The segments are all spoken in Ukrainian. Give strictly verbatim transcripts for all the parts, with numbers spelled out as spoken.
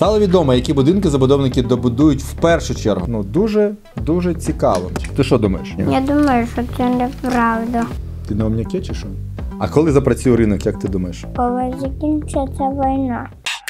Стало відомо, які будинки забудовники добудують в першу чергу. Ну, дуже, дуже цікаво. Ти що думаєш? Я думаю, що це неправда. Ти на омняке чи що? А коли запрацює ринок, як ти думаєш? Коли закінчиться війна.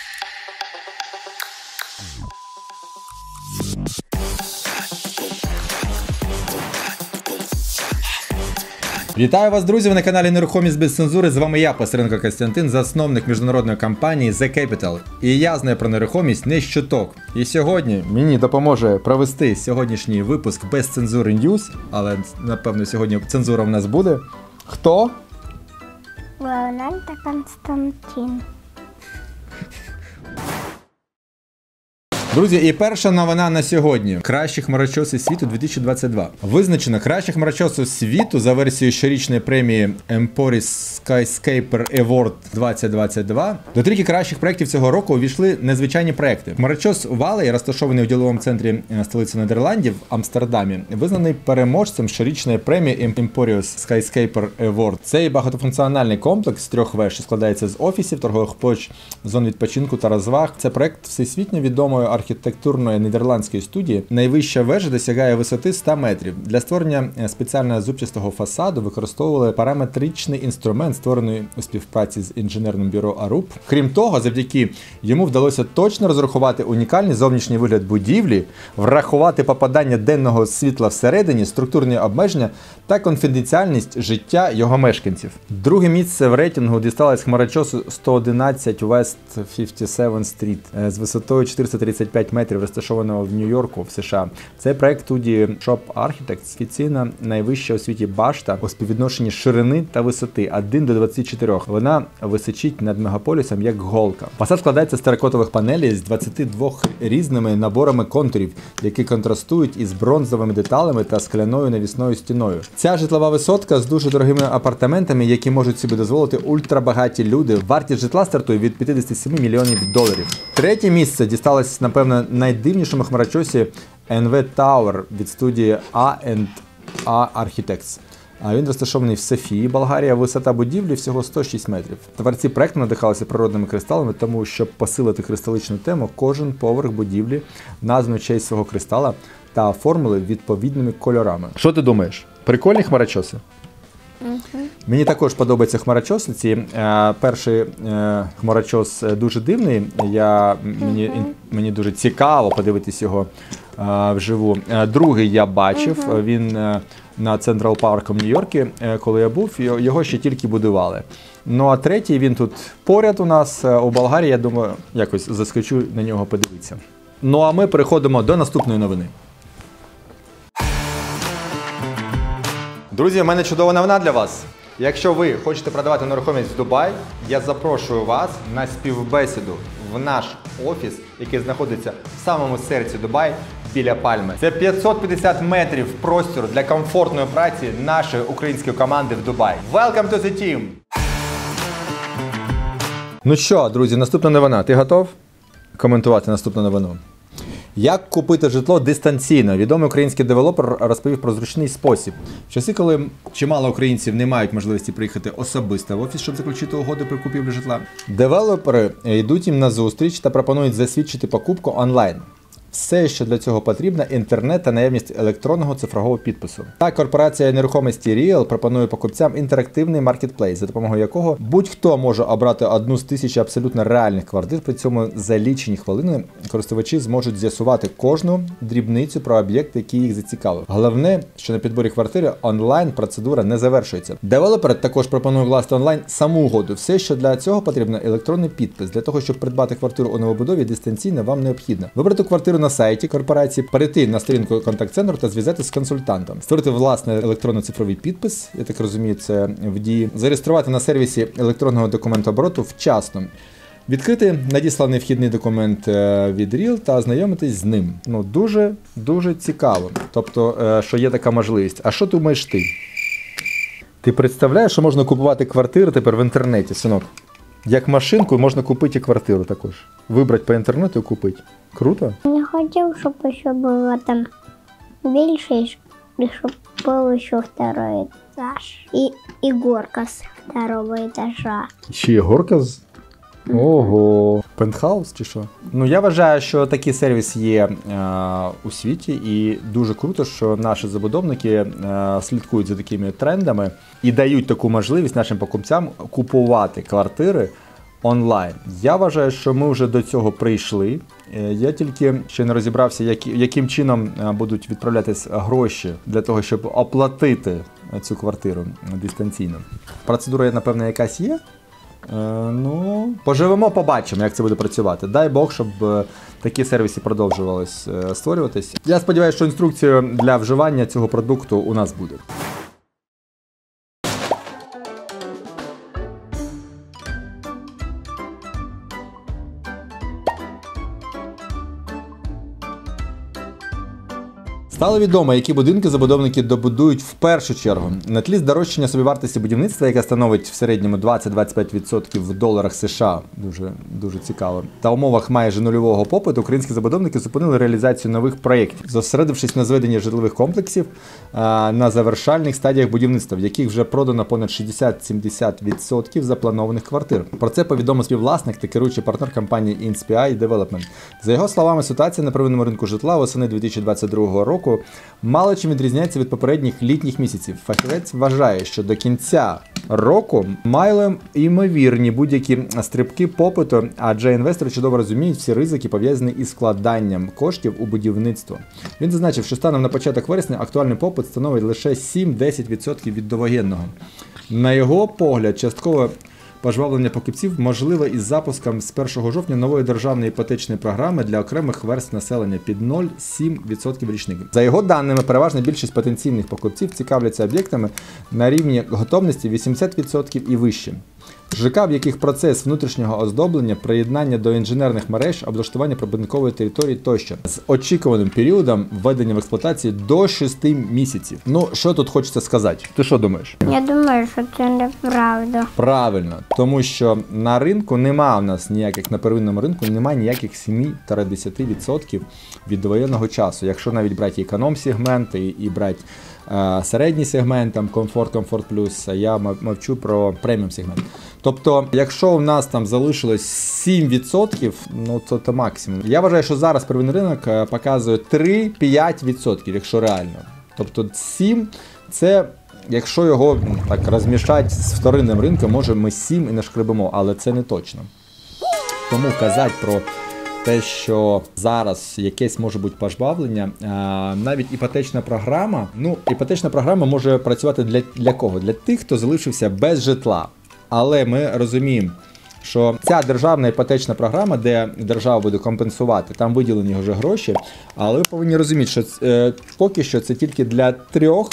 Вітаю вас, друзі! Ви на каналі Нерухомість без цензури. З вами я, Пасаренко Костянтин, засновник міжнародної компанії The Capital. І я знаю про нерухомість не щоток. І сьогодні мені допоможе провести сьогоднішній випуск без цензури News, але, напевно, сьогодні цензура в нас буде. Хто? Леонель та Константин. Друзі, і перша новина на сьогодні. Кращі хмарочоси світу дві тисячі двадцять два. Визначено кращі хмарочоси світу за версією щорічної премії Emporis Skyscraper Award двадцять двадцять два. До трійки кращих проєктів цього року увійшли незвичайні проєкти. Хмарочос Валей, розташований у діловому центрі столиці Нідерландів, Амстердамі, визнаний переможцем щорічної премії Emporius Skyscraper Award. Цей багатофункціональний комплекс з трьох веж, що складається з офісів, торгових площ, зон відпочинку та розваг. Це проєкт всесвітньо відомої архітектурної нідерландської студії. Найвища вежа досягає висоти сто метрів. Для створення спеціального зубчастого фасаду використовували параметричний інструмент, створений у співпраці з інженерним бюро Arup. Крім того, завдяки йому вдалося точно розрахувати унікальний зовнішній вигляд будівлі, врахувати попадання денного світла всередині, структурні обмеження та конфіденціальність життя його мешканців. Друге місце в рейтингу дісталось хмарочосу сто одинадцять West п'ятдесят сьома стріт з висотою чотириста тридцять п'ять метрів, розташованого в Нью-Йорку, в США. Це проект студії Shop Architects, офіційна найвища у світі башта у співвідношенні ширини та висоти один до двадцяти чотирьох. Вона височить над мегаполісом як голка. Фасад складається з теракотових панелей з двадцяти двома різними наборами контурів, які контрастують із бронзовими деталями та скляною навісною стіною. Ця житлова висотка з дуже дорогими апартаментами, які можуть собі дозволити ультрабагаті люди. Вартість житла стартує від п'ятдесят сім мільйонів доларів. Третє місце дісталось, напевно, найдивнішому хмарочосі ен ве Tower від студії а енд а Architects. Він розташований в Софії, Болгарія. Висота будівлі всього сто шість метрів. Творці проекту надихалися природними кристалами, тому щоб посилити кристаличну тему, кожен поверх будівлі названо в честь свого кристала та оформили відповідними кольорами. Що ти думаєш? Прикольні хмарочоси? Угу. Мені також подобаються хмарочоси ці. Е, перший е, хмарочос дуже дивний. Я, мені, угу. мені дуже цікаво подивитись його е, вживу. Е, другий я бачив. Угу. Він е, на Централ Парку в Нью-Йорку, е, коли я був, його ще тільки будували. Ну а третій, він тут поряд у нас, е, у Болгарії, я думаю, якось заскочу на нього подивитися. Ну а ми переходимо до наступної новини. Друзі, у мене чудова новина для вас. Якщо ви хочете продавати нерухомість в Дубаї, я запрошую вас на співбесіду в наш офіс, який знаходиться в самому серці Дубаї, біля Пальми. Це п'ятсот п'ятдесят метрів простору для комфортної праці нашої української команди в Дубаї. Welcome to the team! Ну що, друзі, наступна новина. Ти готов коментувати наступну новину? Як купити житло дистанційно? Відомий український девелопер розповів про зручний спосіб. В часи, коли чимало українців не мають можливості приїхати особисто в офіс, щоб заключити угоду при купівлі житла, девелопери йдуть їм на зустріч та пропонують засвідчити покупку онлайн. Все, що для цього потрібно – інтернет та наявність електронного цифрового підпису. Так, корпорація нерухомості Real пропонує покупцям інтерактивний маркетплейс, за допомогою якого будь-хто може обрати одну з тисячі абсолютно реальних квартир. При цьому за лічені хвилини користувачі зможуть з'ясувати кожну дрібницю про об'єкт, який їх зацікавив. Головне, що на підборі квартири онлайн-процедура не завершується. Девелопер також пропонує власти онлайн саму угоду. Все, що для цього потрібно – електронний підпис. Для того, щоб придбати квартиру у новобудові дистанційно, вам необхідно вибрати квартиру на сайті корпорації, перейти на сторінку контакт-центру та зв'язатися з консультантом, створити власний електронно-цифровий підпис, я так розумію, це в дії, зареєструвати на сервісі електронного документообороту вчасно, відкрити надісланий вхідний документ від Real та ознайомитись з ним. Ну, дуже, дуже цікаво, тобто, що є така можливість. А що думаєш ти? Ти представляєш, що можна купувати квартиру тепер в інтернеті, синок? Як машинку можна купити і квартиру також. Вибрати по інтернету і купити. Круто? Я хотів, щоб ще було там більше, і щоб був ще второй етаж. І, і горка з второго етажа. Ще є горка з Ого, пентхаус чи що? Ну я вважаю, що такий сервіс є е, у світі, і дуже круто, що наші забудовники е, слідкують за такими трендами і дають таку можливість нашим покупцям купувати квартири онлайн. Я вважаю, що ми вже до цього прийшли. Е, я тільки ще не розібрався, як, яким чином будуть відправлятись гроші для того, щоб оплатити цю квартиру дистанційно. Процедура, напевно, якась є. Е, ну, поживемо, побачимо, як це буде працювати. Дай Бог, щоб е, такі сервіси продовжувались е, створюватись. Я сподіваюся, що інструкція для вживання цього продукту у нас буде. Стало відомо, які будинки забудовники добудують в першу чергу. На тлі здорожчання собівартості будівництва, яке становить в середньому двадцять-двадцять п'ять відсотків в доларах США, дуже, дуже цікаво, та умовах майже нульового попиту, українські забудовники зупинили реалізацію нових проєктів, зосередившись на зведенні житлових комплексів а, на завершальних стадіях будівництва, в яких вже продано понад шістдесят-сімдесят відсотків запланованих квартир. Про це повідомив співвласник та керуючий партнер компанії Inspire Development. За його словами, ситуація на первинному ринку житла восени дві тисячі двадцять другого року мало чим відрізняється від попередніх літніх місяців. Фахівець вважає, що до кінця року мали ймовірні будь-які стрибки попиту, адже інвестори чудово розуміють всі ризики, пов'язані із вкладанням коштів у будівництво. Він зазначив, що станом на початок вересня актуальний попит становить лише сім-десять відсотків від довоєнного. На його погляд, частково пожвавлення покупців можливе із запуском з першого жовтня нової державної іпотечної програми для окремих верств населення під нуль цілих сім десятих відсотка річних. За його даними, переважна більшість потенційних покупців цікавляться об'єктами на рівні готовності вісімдесят відсотків і вище. ЖК, в яких процес внутрішнього оздоблення, приєднання до інженерних мереж, облаштування прибудинкової території тощо. З очікуваним періодом введення в експлуатацію до шести місяців. Ну, що тут хочеться сказати? Ти що думаєш? Я думаю, що це неправда. Правильно, тому що на ринку нема у нас ніяких, на первинному ринку немає ніяких сім-десять відсотків від довоєнного часу. Якщо навіть брати економ-сегмент і, і брати е, середній сегмент, там комфорт, комфорт плюс, а я мовчу про преміум сегмент. Тобто, якщо у нас там залишилось сім відсотків, ну то це максимум. Я вважаю, що зараз первинний ринок показує три-п'ять відсотків, якщо реально. Тобто сім це, якщо його так розмішати з вторинним ринком, може ми сім і не шкребемо, але це не точно. Тому казати про те, що зараз якесь може бути пожвавлення, навіть іпотечна програма, ну, іпотечна програма може працювати для, для кого? Для тих, хто залишився без житла. Але ми розуміємо, що ця державна іпотечна програма, де держава буде компенсувати, там виділені вже гроші, але ви повинні розуміти, що е, поки що це тільки для трьох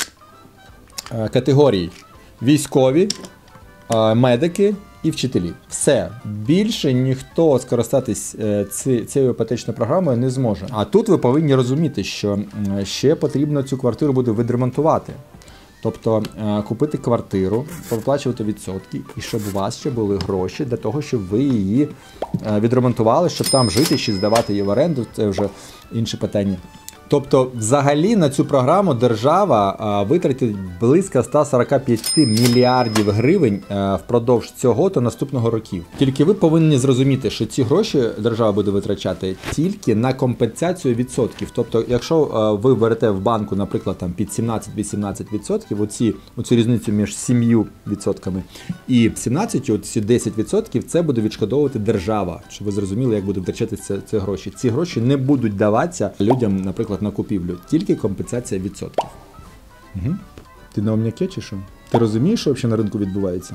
е, категорій: військові, е, медики і вчителі. Все. Більше ніхто скористатись е, ці, цією іпотечною програмою не зможе. А тут ви повинні розуміти, що е, ще потрібно цю квартиру буде відремонтувати. Тобто купити квартиру, проплачувати відсотки, і щоб у вас ще були гроші для того, щоб ви її відремонтували, щоб там жити, чи здавати її в оренду, це вже інше питання. Тобто, взагалі на цю програму держава витратить близько сто сорок п'ять мільярдів гривень впродовж цього та наступного років. Тільки ви повинні зрозуміти, що ці гроші держава буде витрачати тільки на компенсацію відсотків. Тобто, якщо ви берете в банку, наприклад, там під сімнадцять-вісімнадцять відсотків, оці, оцю різницю між сім'ю відсотками і сімнадцятю, оці десять відсотків, це буде відшкодовувати держава. Щоб ви зрозуміли, як буде витрачати ці, ці гроші. Ці гроші не будуть даватися людям, наприклад, на купівлю, тільки компенсація відсотків. Угу. Ти на омняке чи що? Ти розумієш, що взагалі на ринку відбувається?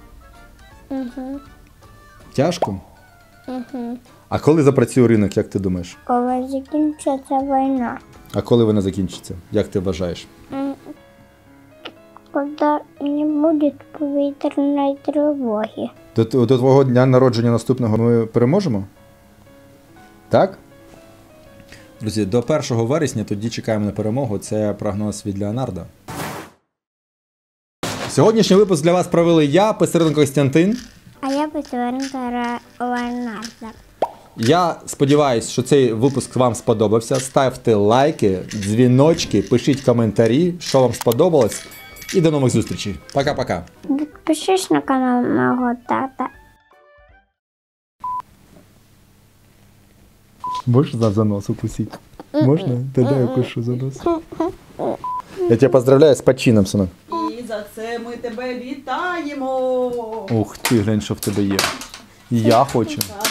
Угу. Тяжко? Угу. А коли запрацює ринок, як ти думаєш? Коли закінчиться війна. А коли вона закінчиться? Як ти вважаєш? Коли не буде повітряної тривоги. До, до твого дня народження наступного ми переможемо? Так? Друзі, до першого вересня тоді чекаємо на перемогу. Це прогноз від Леонардо. Сьогоднішній випуск для вас провели я, Писаренко Костянтин. А я Писаренко Леонардо. Я сподіваюся, що цей випуск вам сподобався. Ставте лайки, дзвіночки, пишіть коментарі, що вам сподобалось. І до нових зустрічей. Пока-пока. Підпишись на канал мого тата. Можешь за занос укусить? Можно? Тогда я укушу за нос. Я тебя поздравляю с почином, сынок. І за це ми тебе вітаємо. Ух ти, глянь, що в тебе є. І я хочу.